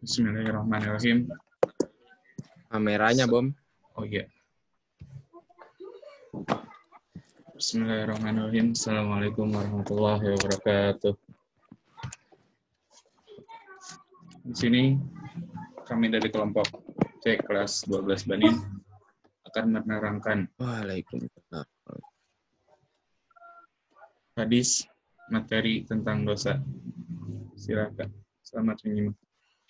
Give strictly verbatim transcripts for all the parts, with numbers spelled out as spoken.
Bismillahirrahmanirrahim. Kameranya, Bom. Oh iya. Bismillahirrahmanirrahim. Assalamualaikum warahmatullahi wabarakatuh. Di sini kami dari kelompok C kelas dua belas Banin akan menerangkan Waalaikumsalam. hadis materi tentang dosa. Silakan. Selamat menyimak.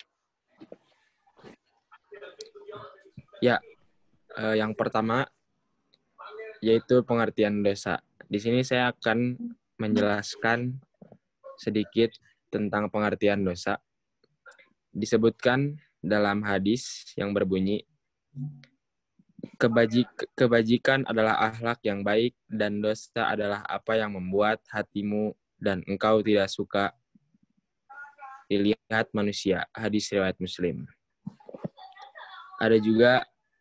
Ya, eh, yang pertama yaitu pengertian dosa. Di sini saya akan menjelaskan sedikit tentang pengertian dosa. Disebutkan dalam hadis yang berbunyi, Kebajik, kebajikan adalah akhlak yang baik dan dosa adalah apa yang membuat hatimu dan engkau tidak suka dilihat manusia. Hadis riwayat Muslim. Ada juga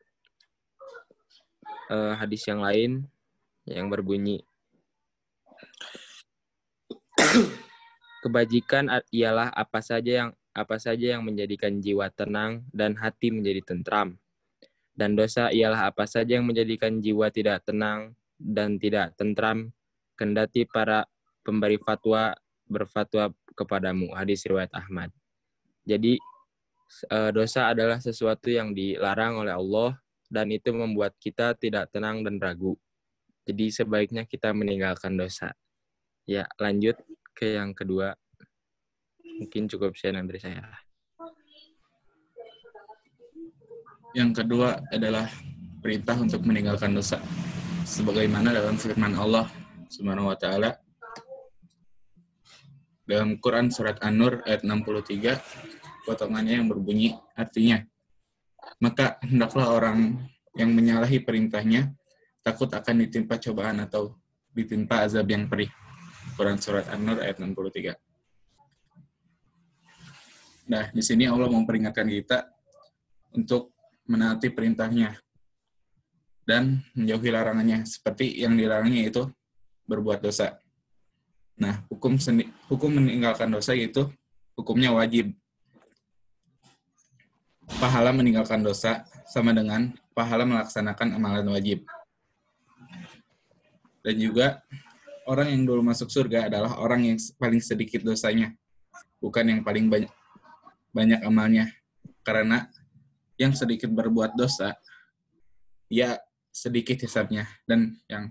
eh, hadis yang lain yang berbunyi, kebajikan ialah apa saja yang apa saja yang menjadikan jiwa tenang dan hati menjadi tentram. Dan dosa ialah apa saja yang menjadikan jiwa tidak tenang dan tidak tentram, kendati para pemberi fatwa berfatwa kepadamu. Hadis riwayat Ahmad. Jadi dosa adalah sesuatu yang dilarang oleh Allah dan itu membuat kita tidak tenang dan ragu. Jadi sebaiknya kita meninggalkan dosa. Ya, lanjut ke yang kedua. Mungkin cukup sekian dari saya. Yang kedua adalah perintah untuk meninggalkan dosa. Sebagaimana dalam firman Allah Subhanahu wa taala dalam Quran surat An-Nur ayat enam puluh tiga, potongannya yang berbunyi artinya, maka hendaklah orang yang menyalahi perintahnya takut akan ditimpa cobaan atau ditimpa azab yang perih. Quran surat An-Nur ayat enam puluh tiga. Nah, di sini Allah memperingatkan kita untuk menaati perintahnya dan menjauhi larangannya, seperti yang dilarangnya itu berbuat dosa. Nah, hukum sendi- hukum meninggalkan dosa yaitu hukumnya wajib. Pahala meninggalkan dosa sama dengan pahala melaksanakan amalan wajib. Dan juga orang yang dulu masuk surga adalah orang yang paling sedikit dosanya, bukan yang paling banyak banyak amalnya. Karena yang sedikit berbuat dosa, ya sedikit hisabnya. Dan yang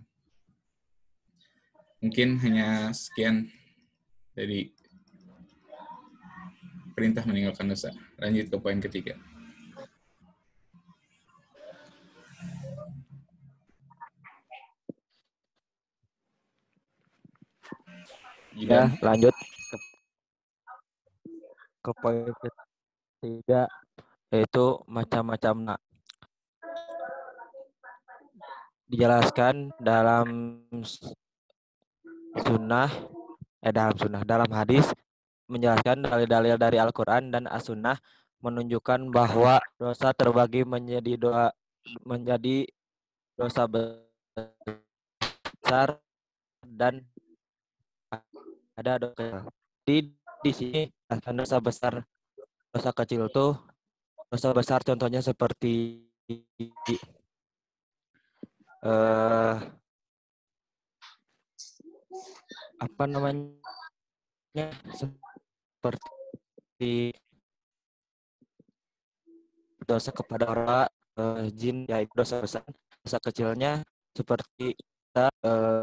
mungkin hanya sekian dari perintah meninggalkan dosa. Lanjut ke poin ketiga. Ya, lanjut ke, ke poin ketiga, yaitu macam-macam. Nah, dijelaskan dalam sunnah, eh dalam sunnah, dalam hadis menjelaskan dalil-dalil dari Al-Quran dan As-Sunnah menunjukkan bahwa dosa terbagi menjadi doa menjadi dosa besar dan ada dosa kecil. Di di sini dosa besar, dosa kecil tuh dosa besar contohnya seperti eh, apa namanya seperti dosa kepada orang, eh, jin, yaitu dosa besar. Dosa kecilnya seperti kita eh,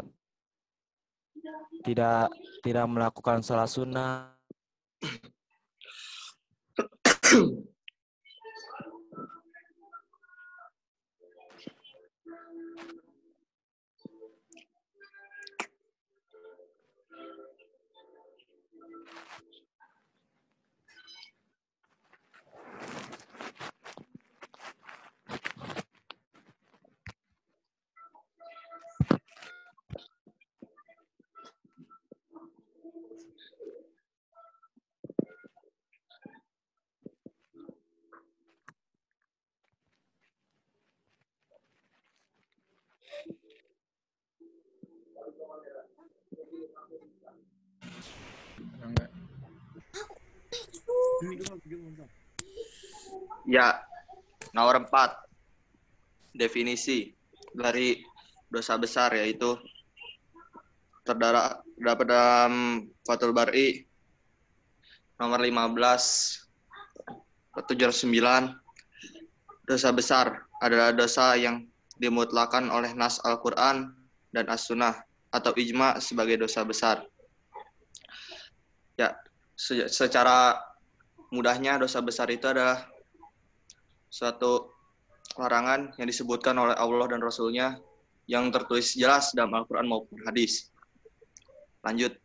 tidak tidak melakukan salat sunnah. Ya, nomor empat. Definisi dari dosa besar, yaitu terdapat dalam Fathul Bari nomor lima belas tujuh ratus sembilan. Dosa besar adalah dosa yang dimutlakan oleh nas Al-Quran dan As-Sunnah atau ijma sebagai dosa besar. Ya, se- secara mudahnya dosa besar itu adalah suatu larangan yang disebutkan oleh Allah dan Rasul-Nya yang tertulis jelas dalam Al-Quran maupun hadis. Lanjut.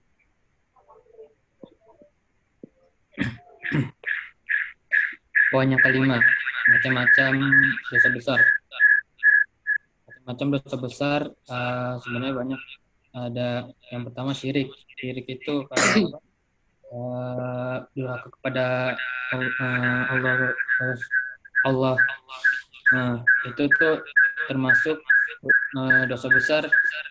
Poin yang kelima, macam-macam dosa besar. Macam-macam dosa besar uh, sebenarnya banyak. Ada yang pertama syirik. Syirik itu karena uh, durhaka kepada uh, Allah. Allah. Nah, itu tuh termasuk uh, dosa besar.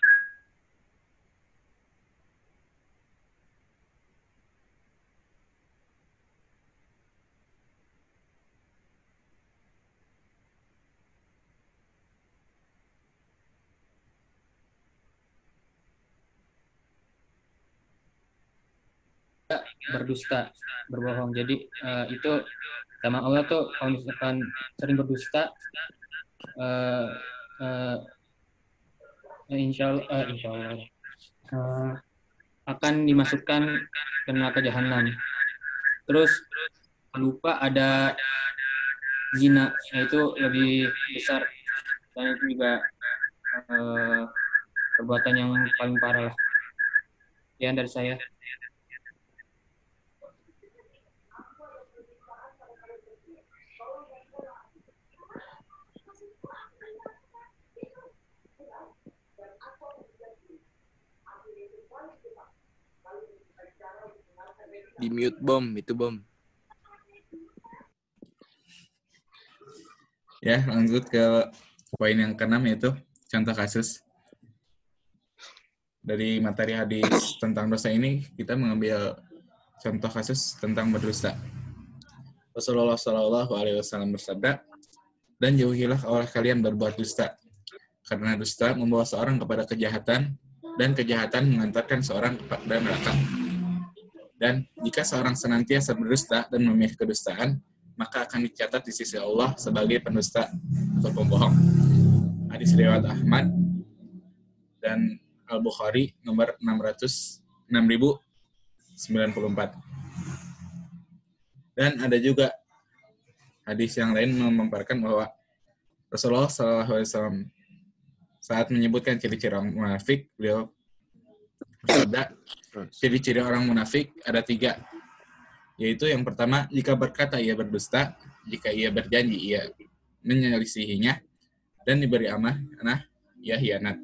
Berdusta, berbohong. Jadi uh, itu sama Allah tuh kalau misalkan sering berdusta, uh, uh, insya Allah, uh, insya Allah uh, akan dimasukkan ke neraka jahanam. Terus lupa ada zina, yaitu lebih besar, dan itu juga uh, perbuatan yang paling parah lah. Ya, dari saya. Di mute bom, itu bom. Ya, lanjut ke poin yang keenam, yaitu contoh kasus. Dari materi hadis tentang dosa ini, kita mengambil contoh kasus tentang berdusta. Rasulullah shallallahu alaihi wasallam bersabda, dan jauhilah oleh kalian berbuat dusta, karena dusta membawa seorang kepada kejahatan, dan kejahatan mengantarkan seorang kepada neraka. Dan jika seorang senantiasa berdusta dan memilih kedustaan, maka akan dicatat di sisi Allah sebagai pendusta atau pembohong. Hadis riwayat Ahmad dan Al-Bukhari nomor enam ribu sembilan puluh empat. Dan ada juga hadis yang lain memaparkan bahwa Rasulullah shallallahu alaihi wasallam saat menyebutkan ciri-ciri orang munafik, beliau bersabda, ciri-ciri orang munafik ada tiga, yaitu yang pertama, jika berkata ia berdusta, jika ia berjanji ia menyelisihinya, dan diberi amanah ia hianat.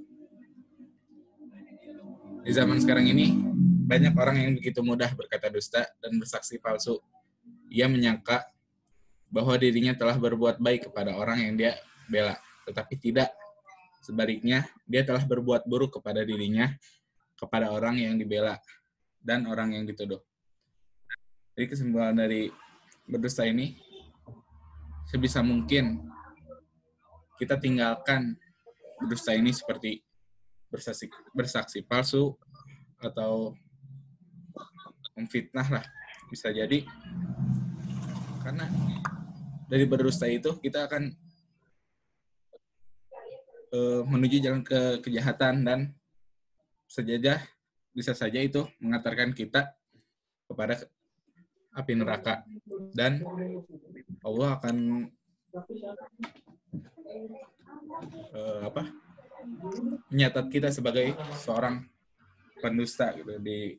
Di zaman sekarang ini, banyak orang yang begitu mudah berkata dusta dan bersaksi palsu. Ia menyangka bahwa dirinya telah berbuat baik kepada orang yang dia bela, tetapi tidak. Sebaliknya, dia telah berbuat buruk kepada dirinya, kepada orang yang dibela, dan orang yang dituduh. Jadi kesimpulan dari berdusta ini, sebisa mungkin kita tinggalkan berdusta ini seperti bersaksi, bersaksi palsu atau memfitnah lah, bisa jadi. Karena dari berdusta itu kita akan uh, menuju jalan ke kejahatan, dan sejajah bisa saja itu mengantarkan kita kepada api neraka, dan Allah akan uh, apa menyatat kita sebagai seorang pendusta gitu. Di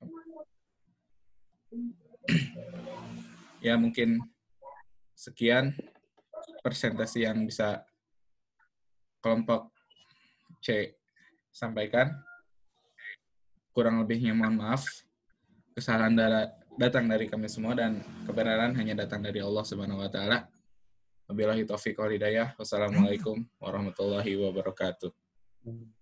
ya mungkin sekian persentase yang bisa kelompok C sampaikan. Kurang lebihnya mohon maaf. Kesalahan datang dari kami semua, dan kebenaran hanya datang dari Allah Subhanahu wa taala. Wabillahi taufiq wal hidayah. Wassalamualaikum warahmatullahi wabarakatuh.